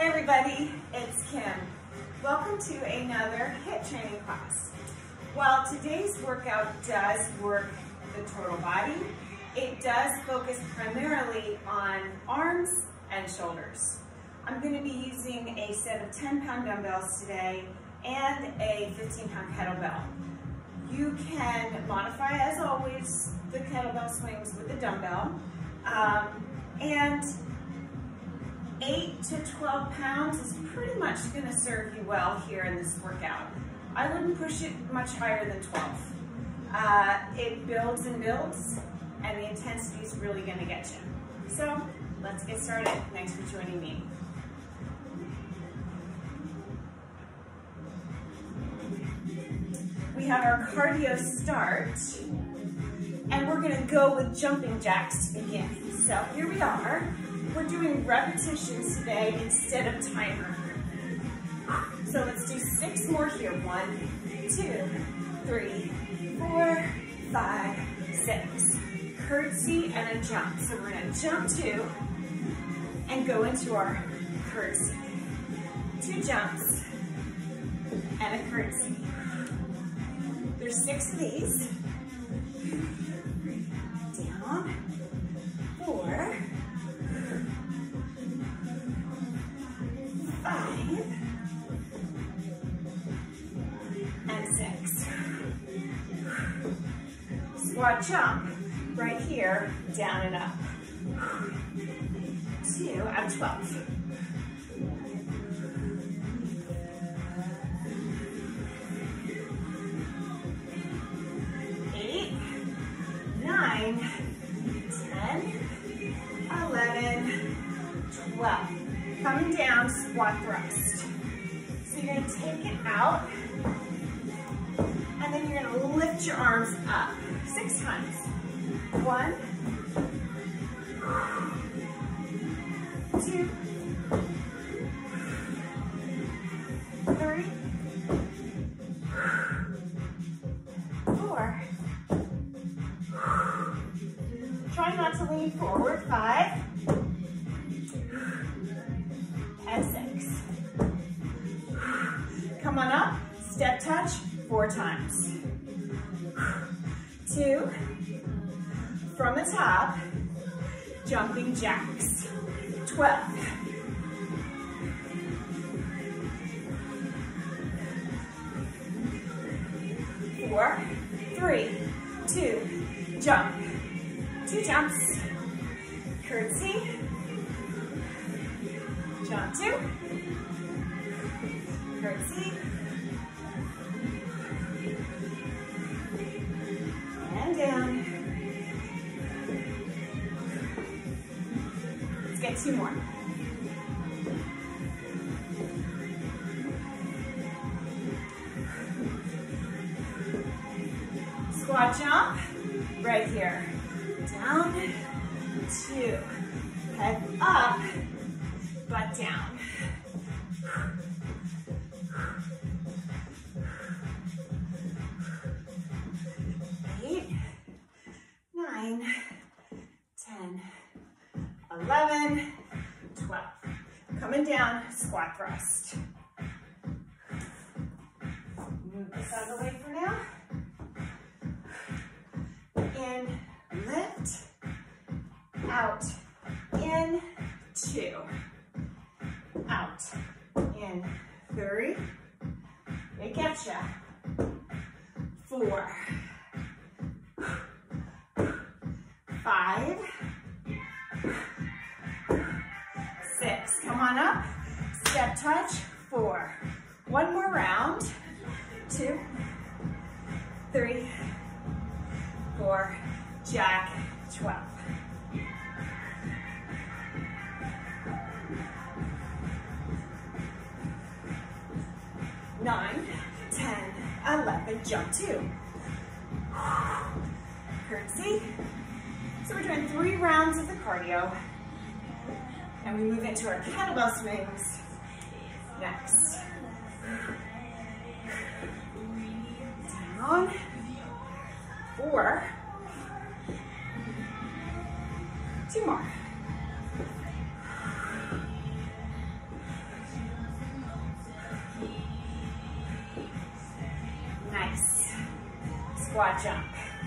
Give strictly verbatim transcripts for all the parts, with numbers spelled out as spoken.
Hey everybody, it's Kim. Welcome to another HIIT training class. While today's workout does work the total body, it does focus primarily on arms and shoulders. I'm going to be using a set of ten pound dumbbells today and a fifteen pound kettlebell. You can modify, as always, the kettlebell swings with the dumbbell. Um, and eight to twelve pounds is pretty much going to serve you well here in this workout. I wouldn't push it much higher than twelve. Uh, it builds and builds, and the intensity is really going to get you. So let's get started. Thanks for joining me. We have our cardio start, and we're going to go with jumping jacks to begin. So here we are. We're doing repetitions today instead of timer. So let's do six more here. One, two, three, four, five, six. Curtsy and a jump. So we're going to jump two and go into our curtsy. Two jumps and a curtsy. There's six of these. Down, four, five, and six. Squat jump right here, down and up. Two out of twelve. nine, ten, eleven, twelve. Coming down, squat thrust. So you're going to take it out, and then you're going to lift your arms up six times. One, two, three, four. Try not to lean forward. Five and six. Come on up. Step touch four times. Two. From the top, jumping jacks. Twelve. Four, three, two, jump. Two jumps, curtsy, jump two, curtsy, and down. Let's get two more. Squat jump, right here. Down, two, head up, butt down. Eight, nine, ten, eleven, twelve. Coming down, squat thrust. Move this out of the way for now. In, lift, out, in, two, out, in, three, they get ya, four, five, six, come on up, step touch, four, one more round, two, three, four, jack, twelve. Nine, ten, eleven, jump two. Curtsy. So we're doing three rounds of the cardio, and we move into our kettlebell swings next. Down, four, two more. Squat jump.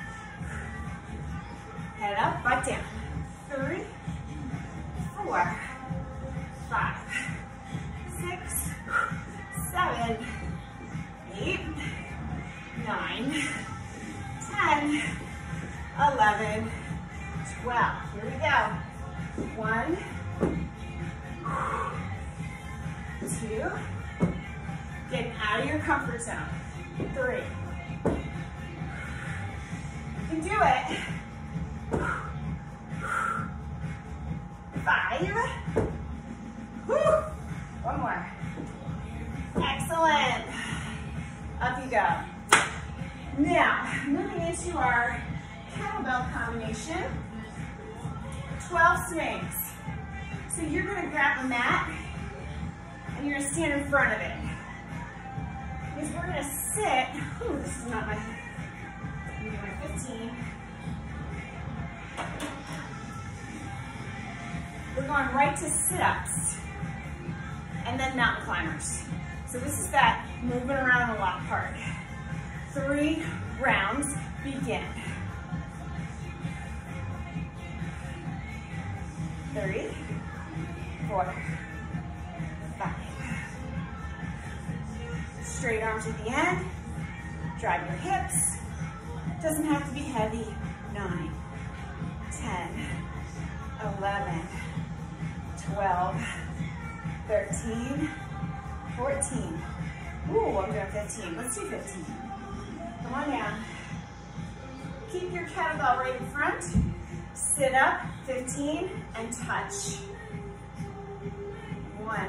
Head up, butt down. Three, four, five, six, seven, eight, nine, ten, eleven, twelve. Here we go. One, two, getting out of your comfort zone. Three. You can do it. Five. Woo. One more. Excellent. Up you go. Now, moving into our kettlebell combination, twelve swings. So you're gonna grab a mat and you're gonna stand in front of it. Because we're gonna sit, ooh, this is not my, I'm gonna do my fifteen. We're going right to sit-ups and then mountain climbers. So this is that moving around a lot part. Three rounds, begin. Three, four, five. Straight arms at the end. Drive your hips. Doesn't have to be heavy. Nine, ten, eleven, twelve, thirteen, fourteen. Ooh, I'm doing fifteen. Let's do fifteen. Come on down. Keep your kettlebell right in front. Sit up, fifteen, and touch. One,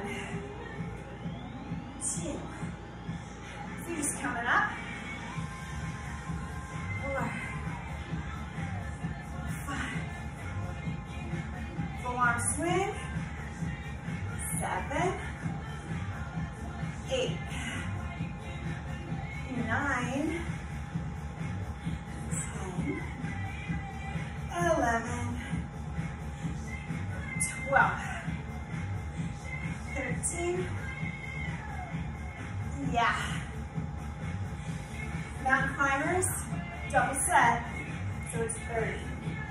two. Feet's coming up. Four, five. Full arm swing. Seven, eight, nine, ten, eleven, twelve, thirteen, yeah. Mountain climbers, double set, so it's thirty.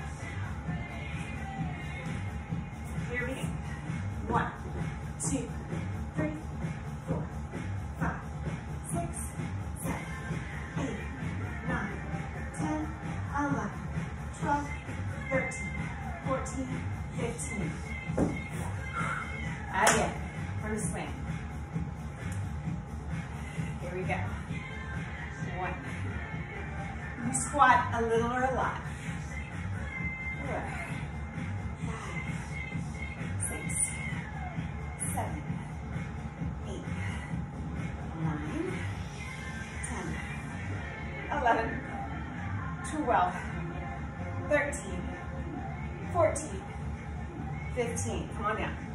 Here we go. One, two, three, four, five, six, seven, eight, nine, ten, eleven, twelve, thirteen, fourteen, fifteen. Again, from the swing. Here we go. One. You squat a little or a lot. Four, five, six, seven, eight, nine, ten, eleven, twelve, thirteen, fourteen, fifteen. Come on down.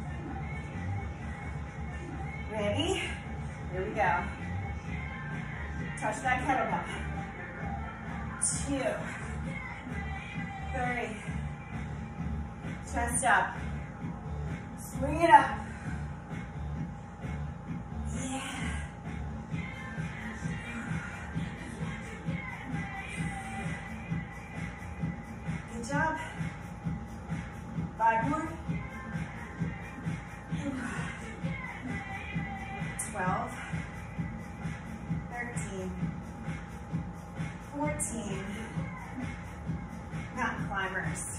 Ready? Here we go. Touch that kettlebell. Two, three, chest up. Swing it up. Yeah. Good job. Five more. twelve, thirteen, fourteen, mountain climbers.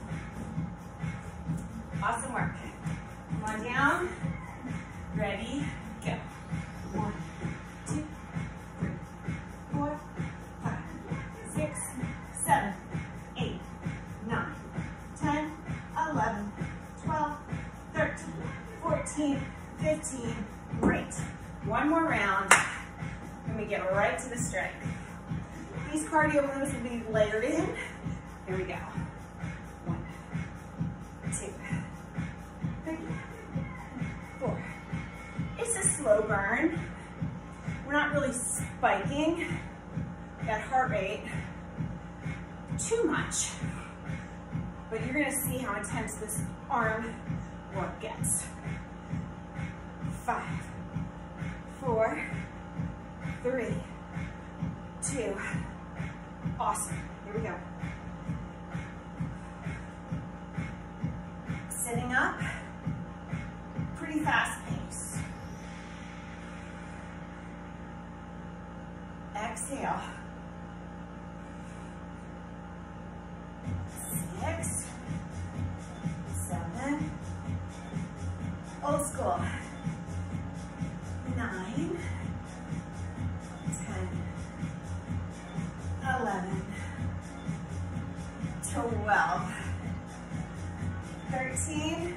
Awesome work. Come on down. Ready, go. One, two, three, four, five, six, seven, eight, nine, ten, eleven, twelve, thirteen, fourteen, fifteen. Great. One more round, and we get right to the strength. These cardio moves will be layered in. Here we go. One, two, three, four. It's a slow burn. We're not really spiking that heart rate too much, but you're gonna see how intense this arm work gets. Five, four, three, two, up, pretty fast pace. Exhale. Six, seven, old school. Nine, ten, eleven, twelve, thirteen,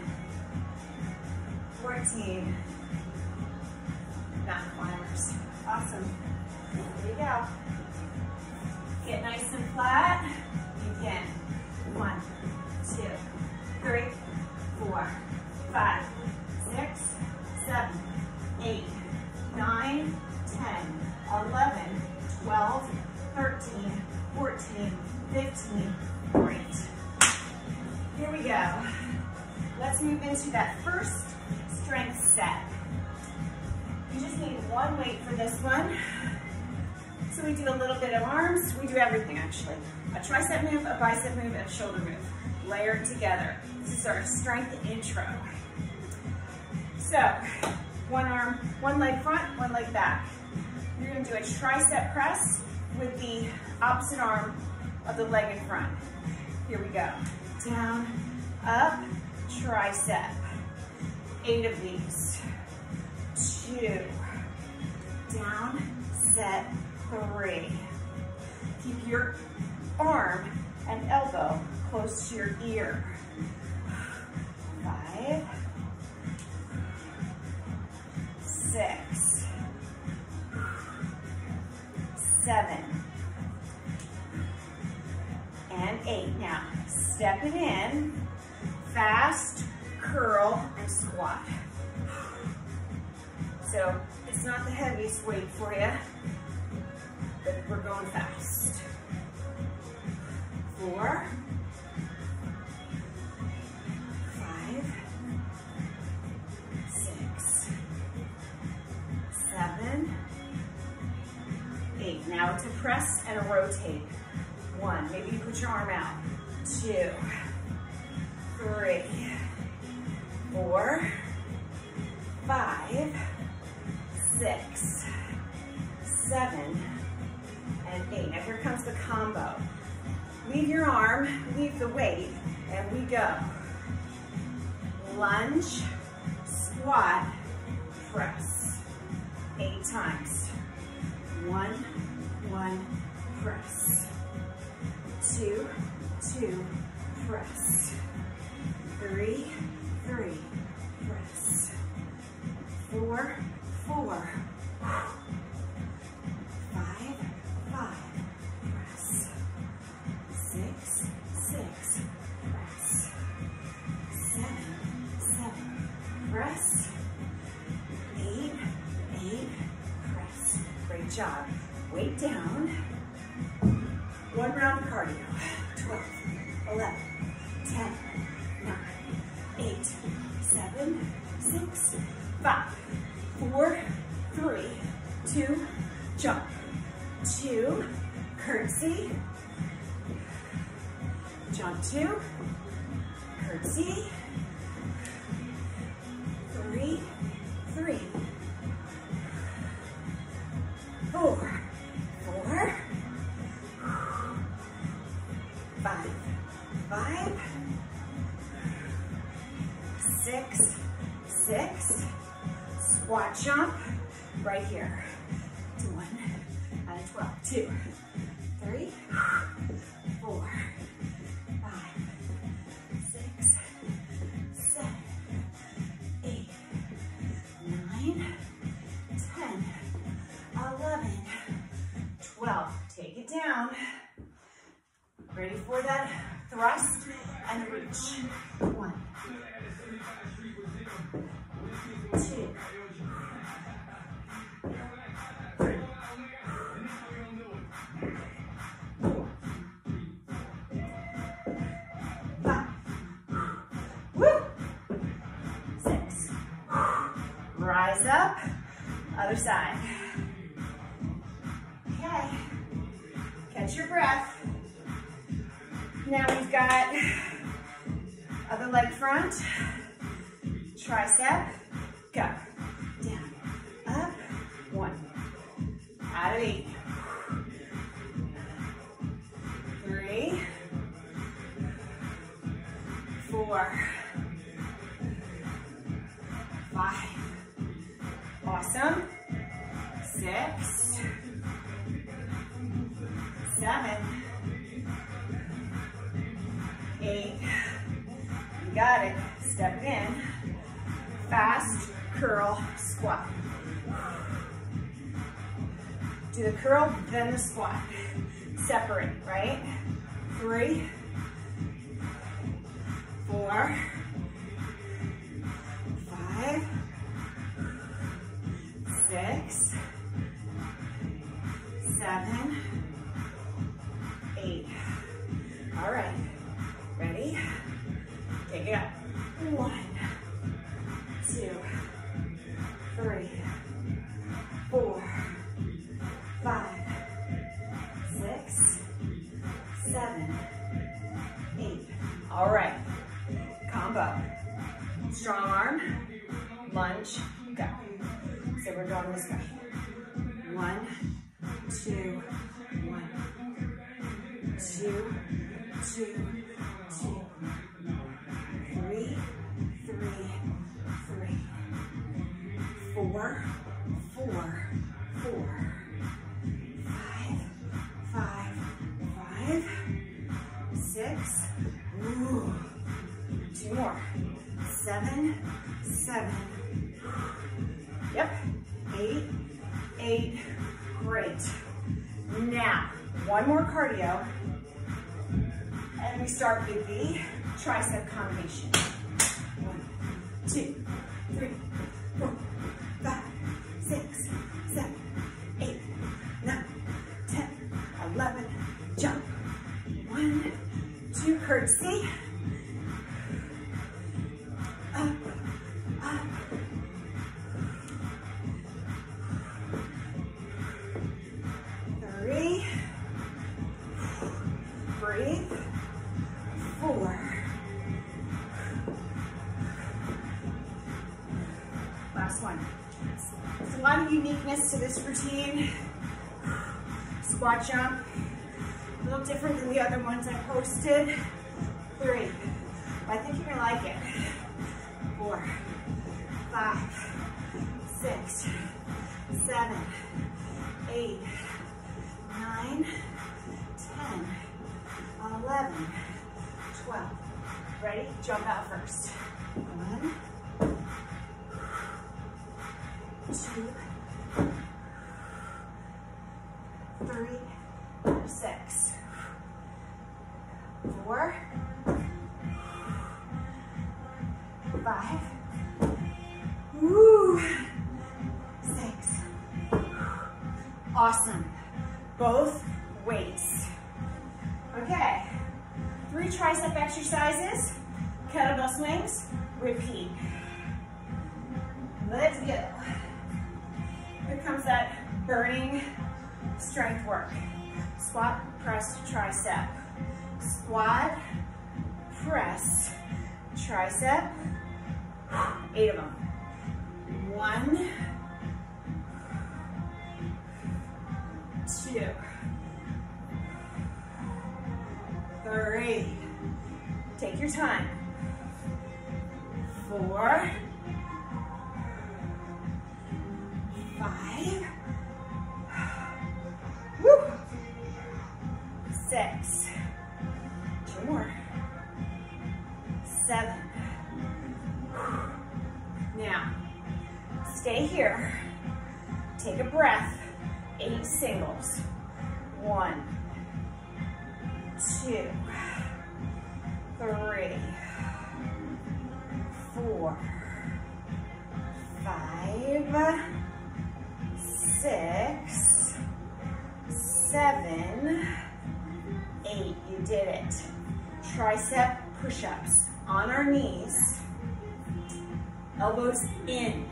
fourteen. Mountain climbers. Awesome. There you go. Get nice and flat. Begin. One, two, three, four, five, six, seven, eight, nine, ten, eleven, twelve, thirteen, fourteen, fifteen. Great. Here we go. Let's move into that first strength set. You just need one weight for this one. So we do a little bit of arms. We do everything actually. A tricep move, a bicep move, and a shoulder move. Layered together. This is our strength intro. So, one arm, one leg front, one leg back. You're gonna do a tricep press with the opposite arm of the leg in front. Here we go. Down, up, tricep. Eight of these. Two. Down, set, three. Keep your arm and elbow close to your ear. Five, six, seven, and eight. Now, step it in, fast, curl, and squat. So, it's not the heaviest weight for you, but we're going fast. Four, five, six, seven, eight. Now it's a press and a rotate. One, maybe you put your arm out. Two, three, four, five, six, seven, and eight. Now here comes the combo. Leave your arm, leave the weight, and we go. Lunge, squat, press. Eight times. One, one, press. Two, two, press. Three, three, press. Four, four. Five, five, press. Six, six, press. Seven, seven, press. Eight, eight, press. Great job. Weight down. One round of cardio. twelve, eleven, ten, nine, eight, seven, six, five, four, three, two, jump. Two, curtsy. Jump two, curtsy. Three, three, four, four, five, five, six, six, squat jump right here. To one and a twelve. Two, three, four, five, six, seven, eight, nine, ten, eleven, twelve. Take it down. Ready for that thrust and reach. One, two, three, four, five, woo, six. Rise up, other side. Okay, catch your breath. Now we've got other leg front, tricep, go. Down, up, one. Out of eight. Three, four, five. Awesome. Six, seven, eight. You got it. Step in. Fast curl squat. Do the curl, then the squat. Separate, right? Three, four, five, six, seven, eight. All right, ready? Take it up. One, two, three, four, five, six, seven, eight. All right, combo. Strong arm, lunge, go. So we're going this way. One, two, one, two, two, two, three, three, three, four, four, four, five, five, five, six, ooh, two more, seven, seven, yep, eight, eight, great. Now, one more cardio, and we start with the tricep combination. One, two, three, four, five, six, seven, eight, nine, ten, eleven, jump. One, two, curtsy. Up, up. Three, breathe, four, last one. There's a lot of uniqueness to this routine. Squat jump, a little different than the other ones I posted. Three, I think you're gonna like it. Four, five, six, seven, eight, nine, ten, eleven, twelve. Ready? Jump out first. One, two, three, six, four, five, woo, six. Awesome. Both weights. Okay, three tricep exercises, kettlebell swings, repeat. Let's go. Here comes that burning strength work. Squat, press, tricep. Squat, press, tricep. Eight of them. One, two, three. Take your time. Four, five, woo, six, two more, seven. Now, stay here. Take a breath. Eight singles. One, two, three, four, five, six, seven, eight. You did it. Tricep push-ups on our knees. Elbows in.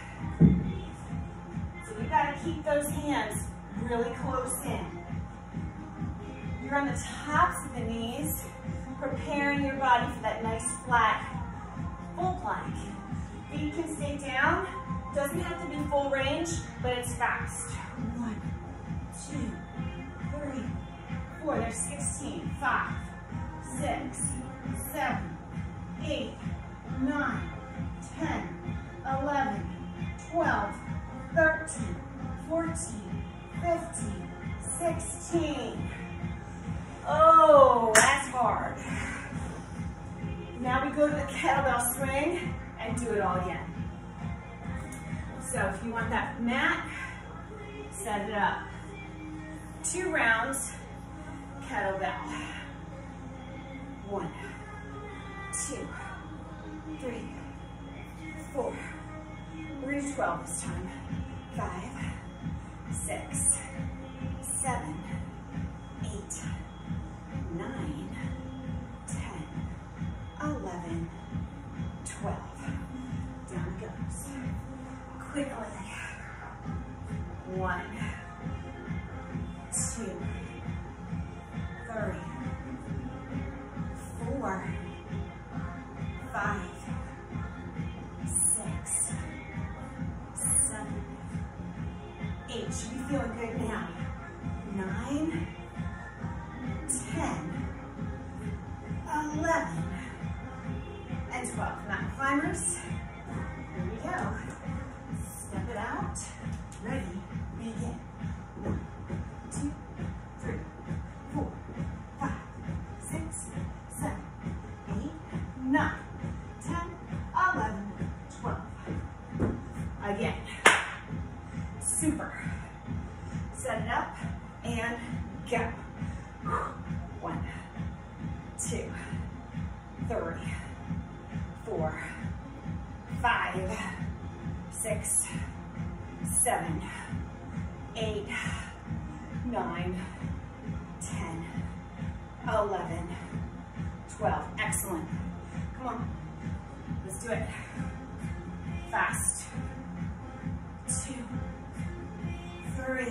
So you gotta keep those hands really close in. You're on the tops of the knees, preparing your body for that nice flat full plank. feet can stay down. Doesn't have to be full range, but it's fast. One, two, three, four. There's sixteen. Five, six, seven, eight, nine, ten, eleven, twelve, thirteen, fourteen, fifteen, sixteen. Oh, that's hard. Now we go to the kettlebell swing and do it all again. So if you want that mat, set it up. Two rounds, kettlebell. One, two, three, four. We're gonna do twelve this time. Five, six, seven, eight, nine, ten, eleven, twelve. Down it goes. Quickly. One, two, three, four, five, six, seven, eight. Should be feeling good now. Nine, ten, eleven, and twelve. Mountain climbers. Here we go. Step it out. Ready, begin. One, two, three, four, five, six, seven, eight, nine, ten, eleven, twelve. Again. Super. Set it up and go. One, two, three, four, five, six, seven, eight, nine, ten, eleven, twelve. Excellent. Come on. Let's do it. Fast. Two, three,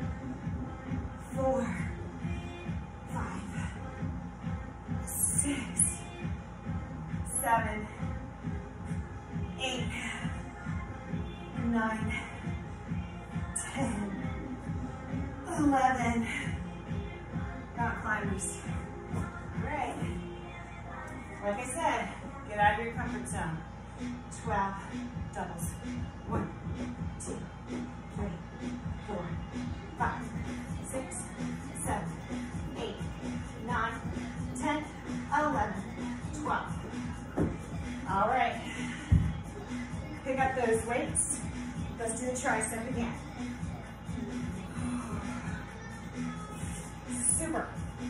four, five, six, seven, eight, nine, ten, eleven. Mountain climbers. All right. Like I said, get out of your comfort zone. twelve doubles. One, two, three, four, five, six, seven, eight, nine, ten, eleven, twelve. All right. Pick up those weights. Let's do the tricep again. Super.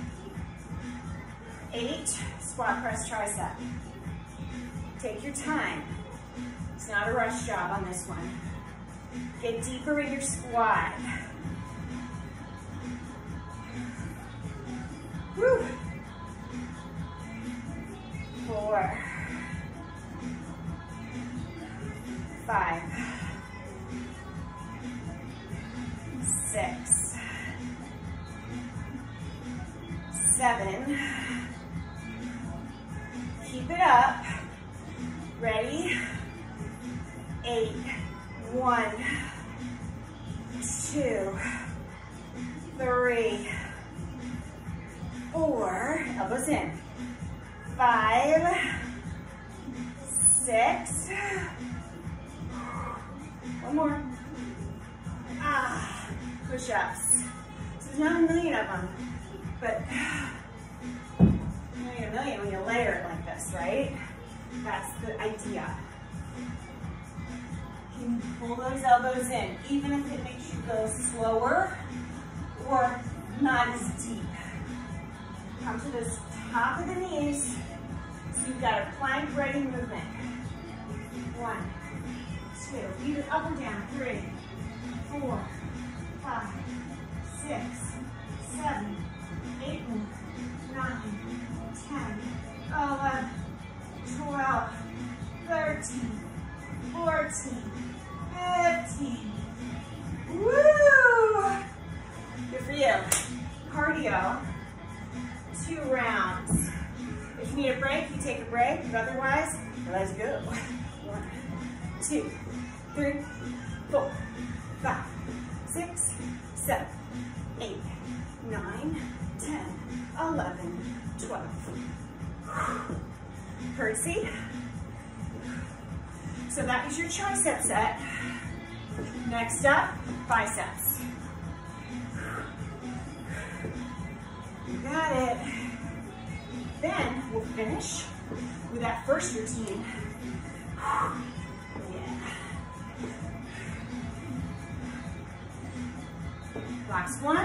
Eight, squat press tricep. Take your time. It's not a rush job on this one. Get deeper in your squat. Whew. Four. Five. Six. Seven. Keep it up. Ready? Eight. One, two, three, four. Elbows in. Five, six. One more. Ah, push-ups. So there's not a million of them, but you only get a million when you layer it like this, right? That's the idea. You can pull those elbows in, even if it makes you go slower or not as deep. Come to the top of the knees. So you've got a plank ready movement. One, two, either up or down. Three, four, five, six, seven, eight, nine, ten, eleven, twelve, thirteen, fourteen, fifteen. Woo! Good for you. Cardio, two rounds. If you need a break, you take a break, but otherwise, let's go. One, two, three, four, five, six, seven, eight, nine, ten, eleven, twelve. Curtsy. So that is your tricep set. Next up, biceps. You got it. Then we'll finish with that first routine. Yeah. Last one.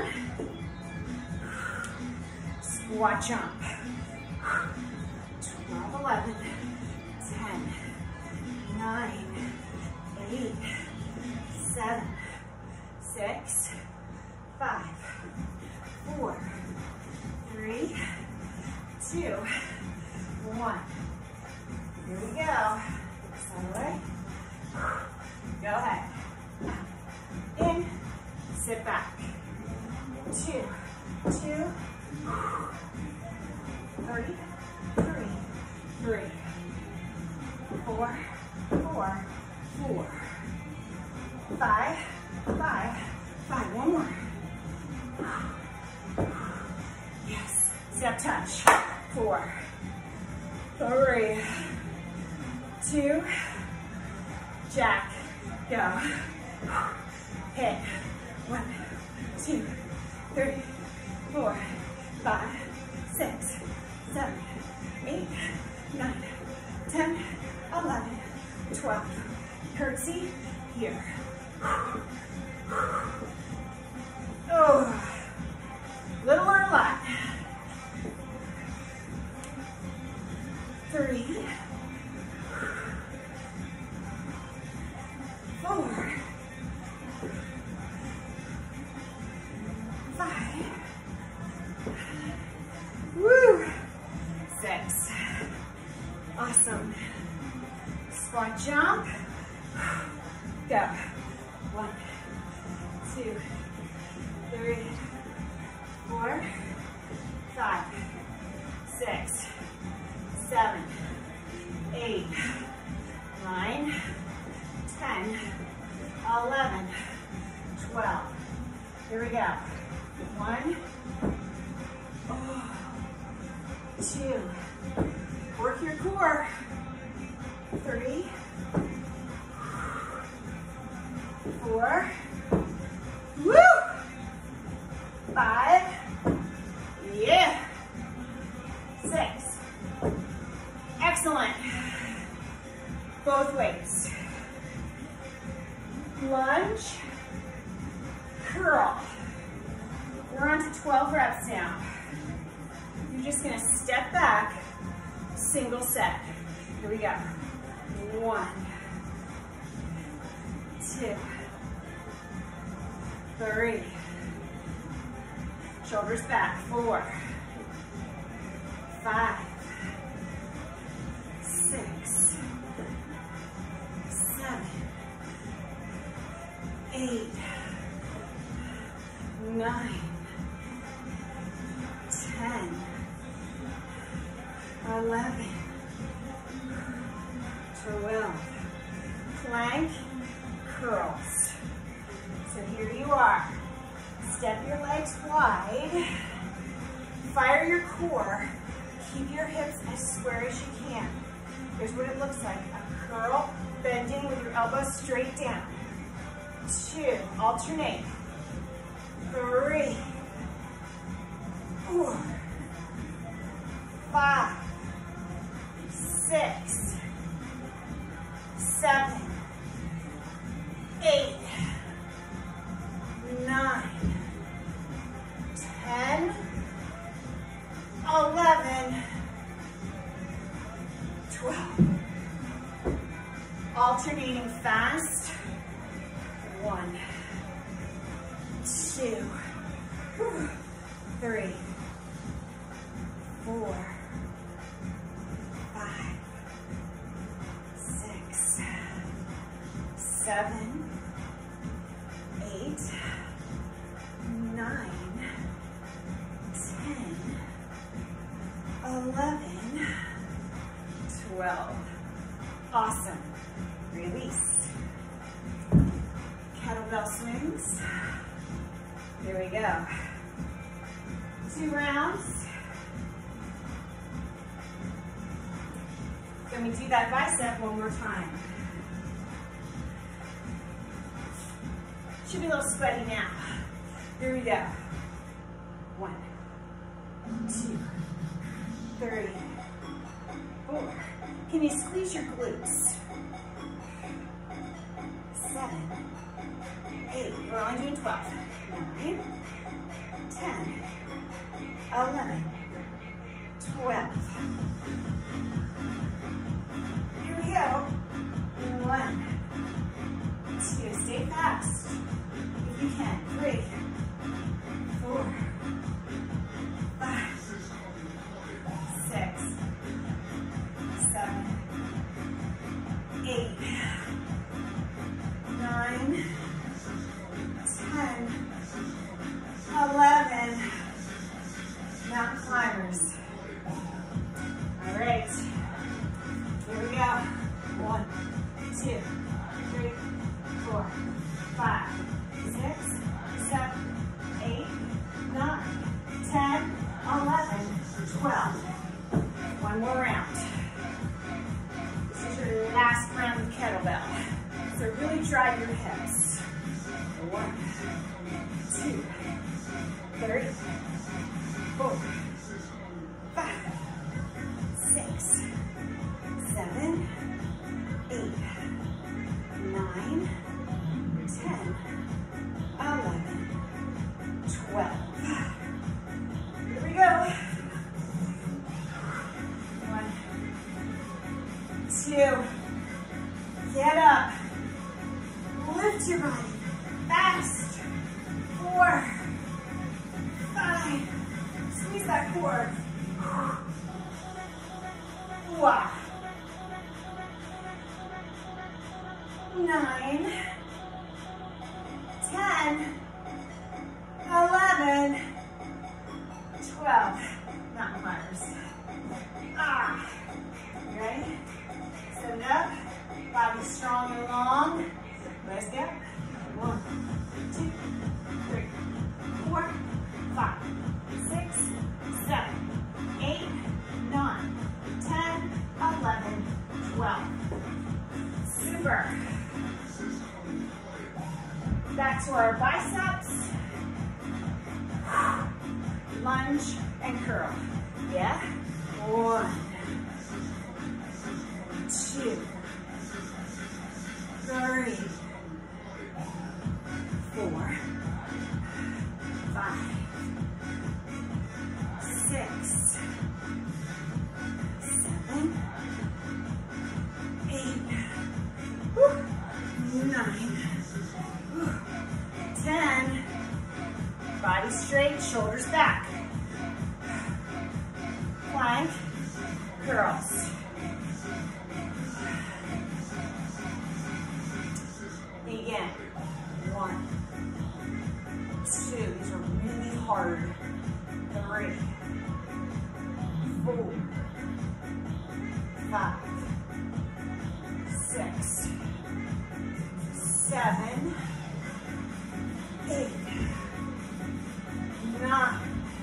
Squat jump. twelve, eleven, ten, nine, eight, seven, six, five, four, three, two, one. Here we go. All right. Go ahead. In, sit back. Two, two, three, three, three, four, four, four, five, five, five. One more. Yes. Step touch. Four, three, two, jack, go. Hit. One, two, three, four, five, six, seven, eight, nine, ten, eleven, twelve. Curtsy here. Oh, little or a lot. Three, four, five, woo, six. Awesome. Squat jump. Go. One, two, three, four, five, six, seven, eight, nine, ten, eleven, twelve. Here we go. One, oh, two, work your core. Three, four, woo, five, yeah, six. Excellent. Both weights. Lunge, curl. We're on to twelve reps now. You're just gonna step back, single set. Here we go. One, two, three, shoulders back, four, five, six, seven, eight, nine, ten, eleven, twelve. Plank curls. So here you are. Step your legs wide. Fire your core. Keep your hips as square as you can. Here's what it looks like. A curl, bending with your elbows straight down. Two, alternate. Three, four, five, six, seven, eight, nine, ten, eleven, twelve. Alternating fast. One, two, three, four, five, six, seven, eight, nine, ten, eleven, twelve. Awesome. Release. lungs. Here we go. Two rounds. Let me do that bicep one more time. Should be a little sweaty now. Here we go. One, two, three, four. Can you squeeze your glutes? Seven, eight. We're only doing twelve. Nine, ten, eleven, twelve. Here we go. One, two. Stay fast. If you can. Three, four, five, six, seven, eight, nine, ten, eleven. Mountain climbers. All right. Here we go. One, two, three, four, five, six, seven, eight, nine, ten, eleven, twelve. One more round. This is your last round of kettlebell. So really drive your hips. One, two, three, four, five, six, seven, eight, nine, ten, eleven, twelve. Here we go. One, two, get up, lift your body, fast, four, five, squeeze that core, wow, nine, ten, eleven, twelve. Mountain climbers. Ah, you ready? Stand up, body strong and long. Let's go. One, two, three, four, five, six, seven, eight, nine, ten, eleven, twelve. Super. Back to our biceps. Lunge and curl. Yeah? One, two, three, four, five, six, seven, eight, whew, nine, whew, ten. Body straight, shoulders back. Plank, curls. Begin. One, two. These are really hard. Three, four, five, six, seven, eight, nine,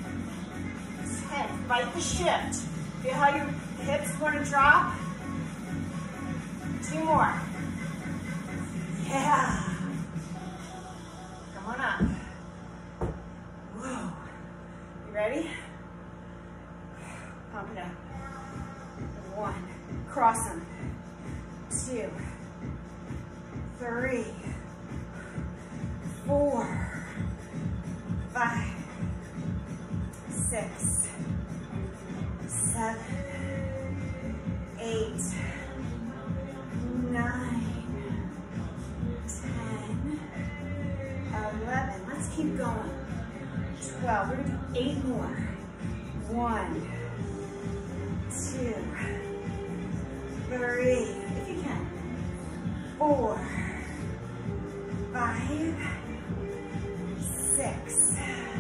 ten. Fight the shift. Feel how your hips want to drop. Two more. Yeah. Come on up. Whoa. You ready? Pump it up. One. Cross them. Two. Three. Four. Five. Six. Seven. Eight. Nine. Ten. Eleven. Let's keep going. Twelve. We're gonna do eight more. One. Two. Three. If you can. Four. Five. Six.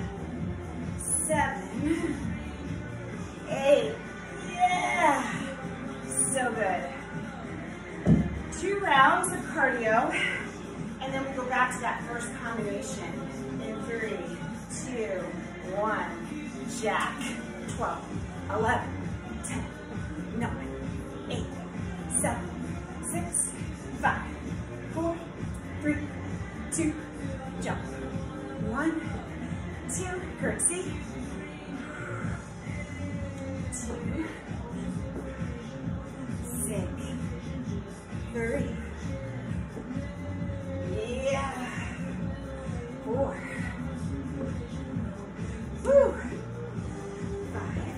Seven. Eight. Yeah. So good. Two rounds of cardio, And then we go back to that first combination in three, two, one, jack, twelve, eleven, ten, nine, eight, seven, six, five, four, three, two, jump. One, two, curtsy. Two, sink, three, yeah, four, woo, five,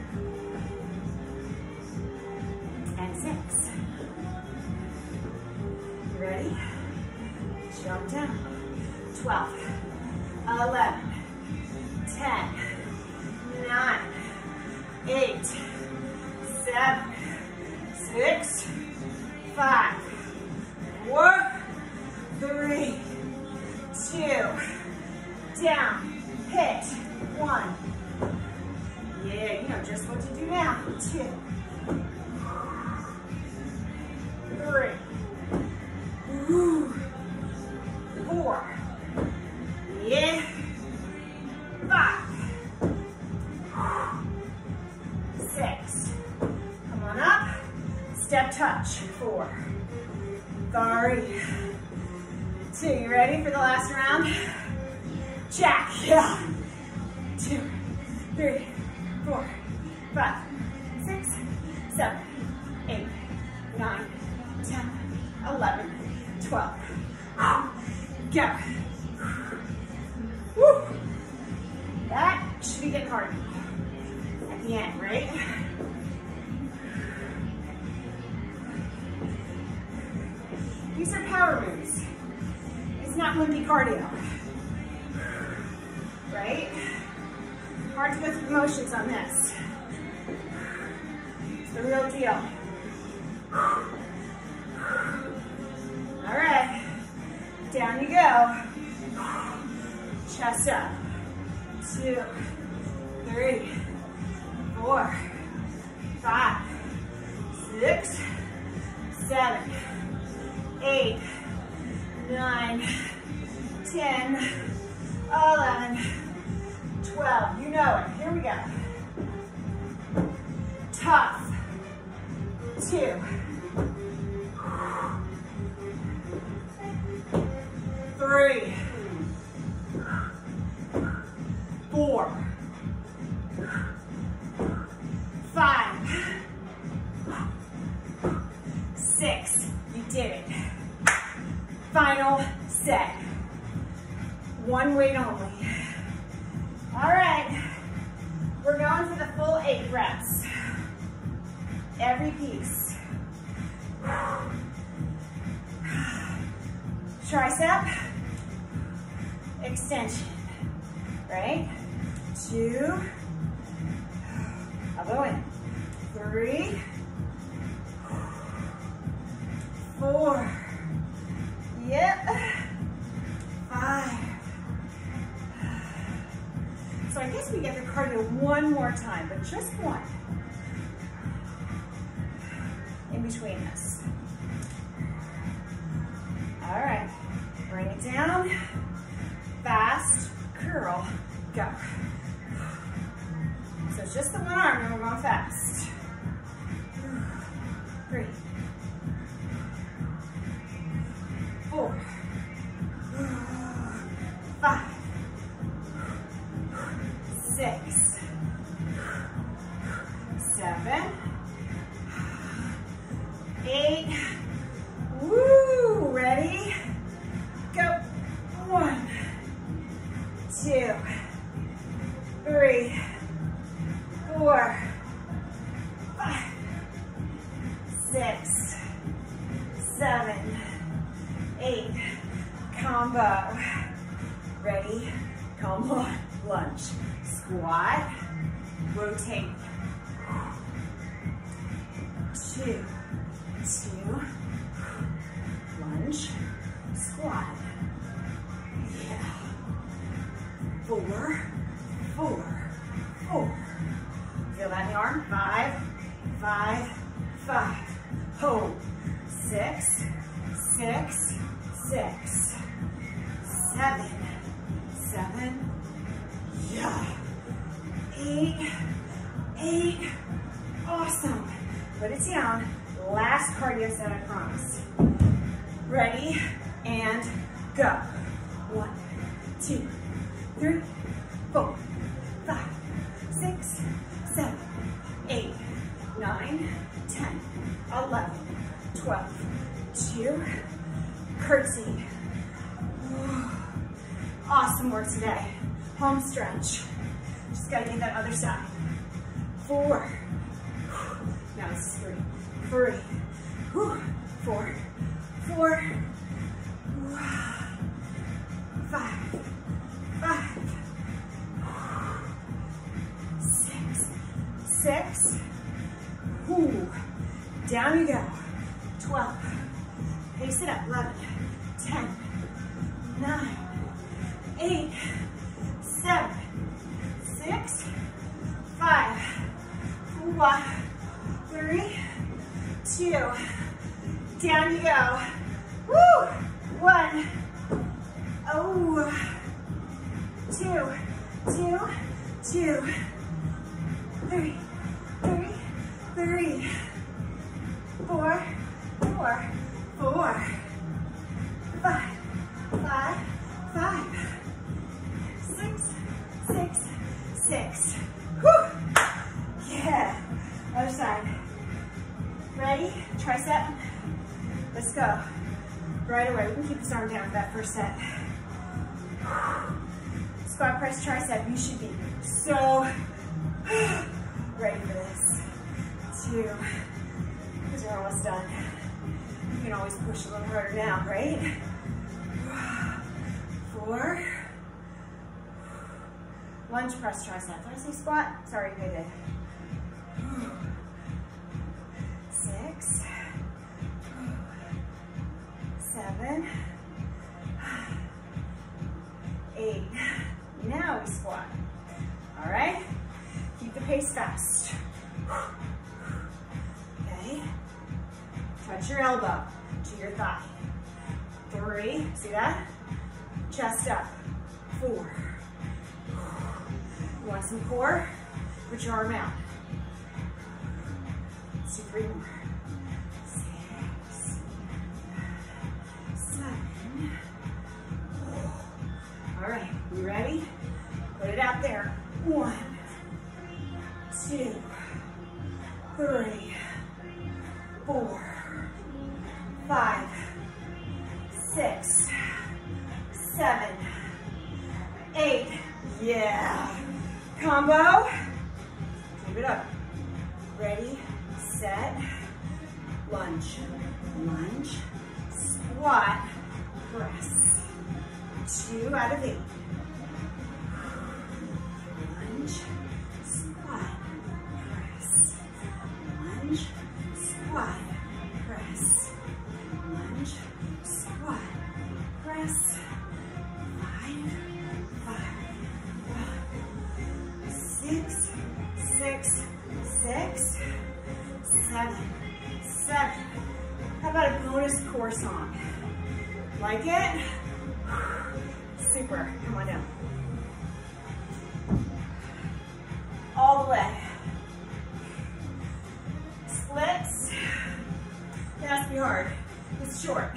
and six. You ready? Jump down. twelve, eleven, ten, nine, eight, seven, six, five, four, three, two, down, hit, one. Yeah, you know just what to do now. Two, three, woo, four, yeah, five, six, come on up, step touch, four, three, two, you ready for the last round? Jack, yeah, two, three, four, five, six, seven, eight, nine, ten, eleven, twelve, go. Woo. That should be good cardio at the end, right? These are power moves. It's not wimpy cardio, right? Hard to go through the motions on this. It's the real deal. All right, down you go. Chest up. Two, three, four, five, six, seven, eight, nine, ten, eleven, twelve. You know it. Here we go. Tough. Two. Three. Four. Five. Six. You did it. Final set. One weight only. All right. We're going for the full eight reps. Every piece. Tricep. Extension. Right? Two. I'll go in. Three. Four. Yep. Five. So I guess we get the cardio one more time, but just one. In between this. All right. Bring it down. Fast. Curl. Go. So it's just the one arm and we're going fast. Three. Four. Five. Six. Seven. Eight. Woo! Ready? Go. One. Two. Three. Four. Five. Six. Seven. Eight. Combo. Ready? Come on. Lunge. Squat. Rotate. Two. Two. Lunge. Squat. Yeah. Four. Four. Four. Feel that in the arm? Five. Five. Five. Hold. Six. Six. six, seven, seven, yeah, eight, eight, awesome. Put it down, last cardio set, I promise. Ready, and go. One, two, three, four, five, six, seven, eight, nine, ten, eleven, twelve, two, curtsy. Awesome work today. Home stretch. Just gotta get that other side. Four. Now this is three. Three. Four. Four. Five. Five. Six. Six. Ooh. Down you go. Twelve. Pace it up. Eleven. Ten. Nine. Eight. Seven. Six. Five. Four. Three. Two. Down you go. Woo! One. Oh. Two. Two. Two. Three. Three. Three. Four. Four. Four. Five. Five. Five. Six. Six. Six. Whew. Yeah. Other side. Ready? Tricep. Let's go. Right away. We can keep this arm down for that first set. Squat press tricep. You should be so ready for this. Two. Because you're almost done. You can always push a little harder now, right? Four. Lunge press tricep. Did I say squat? Sorry, I did. Six. Seven. Eight. Now we squat. All right? Keep the pace fast. Okay? Touch your elbow to your thigh. Three. See that? Chest up. Four. You want some core? Put your arm out. Let's do three more. Six. Seven. All right, you ready? Put it out there. One, two, three, four, five, six, seven, eight. Yeah. Combo. Keep it up. Ready, set, lunge, lunge, squat, press. Two out of eight. Lunge, squat, press. Lunge, squat, press. Lunge, squat, press. Five, five, six, six, six, seven, seven. How about a bonus core song? Like it? Super. Come on down. All the way. Splits. It has to be hard. It's short.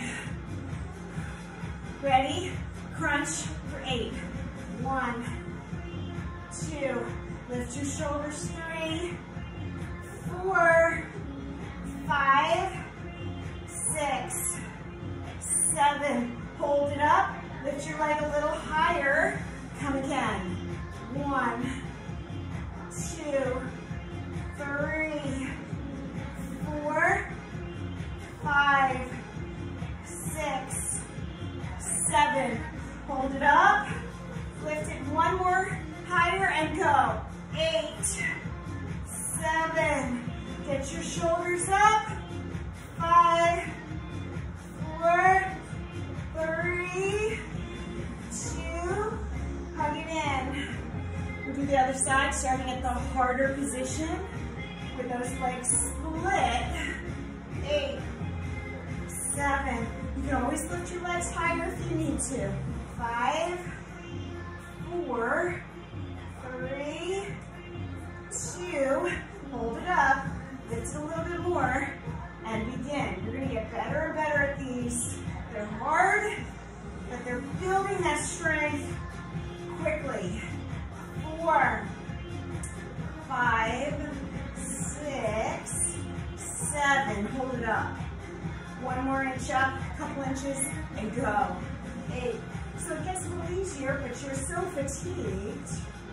Ready? Crunch for eight. One, two. Lift your shoulders. Three, four, five, six, seven. Hold it up. Lift your leg a little higher. Come again. One, two, three, four, five, six, seven. Hold it up. Lift it one more higher and go. Eight, seven. Get your shoulders up. Five, four, three, two, hug it in. We'll do the other side, starting at the harder position with those legs split. Eight, seven, you can always lift your legs higher if you need to. Five, four, three, two, hold it up, lift it a little bit more, and begin. You're gonna get better and better at these. They're hard, but they're building that strength quickly. Four, five, six, seven, hold it up. One more inch up, a couple inches, and go. Eight. So it gets a little easier, but you're so fatigued.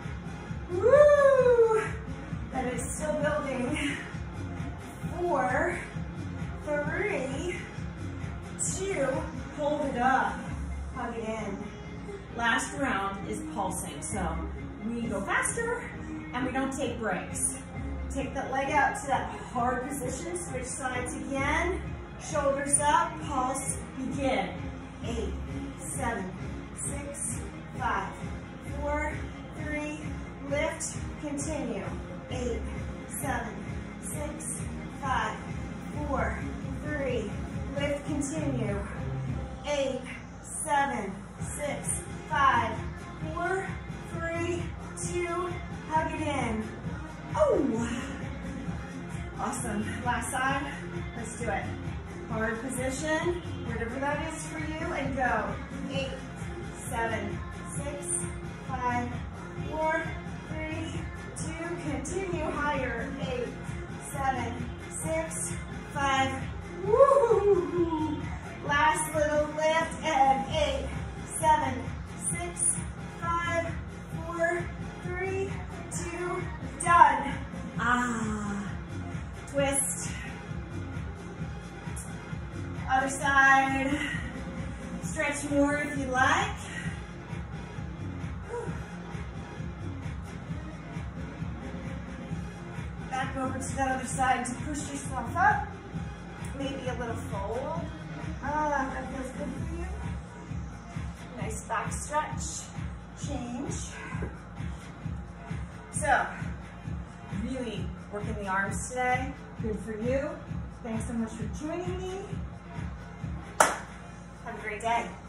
Woo! That it's still building. Four, three, two, hold it up. Hug it in. Last round is pulsing. So we go faster and we don't take breaks. Take that leg out to that hard position. Switch sides again. Shoulders up, pulse, begin. Eight, seven, six, five, four, three, lift, continue. Eight, seven, six, five, four, three, lift, continue. Eight, seven, six, five, four, three, two, hug it in. Oh, awesome. Last side, let's do it. Hard position, whatever that is for you, and go. Eight, seven, six, five, four, three, two, continue higher. Eight, seven, six, five, woo! Last little lift, and eight, seven, six, five, four, three, two, done. Ah, twist. Other side, stretch more if you like. Back over to that other side to push yourself up. Maybe a little fold. Ah, that feels good for you. Nice back stretch. Change. So, really working the arms today. Good for you. Thanks so much for joining me. Have a great day.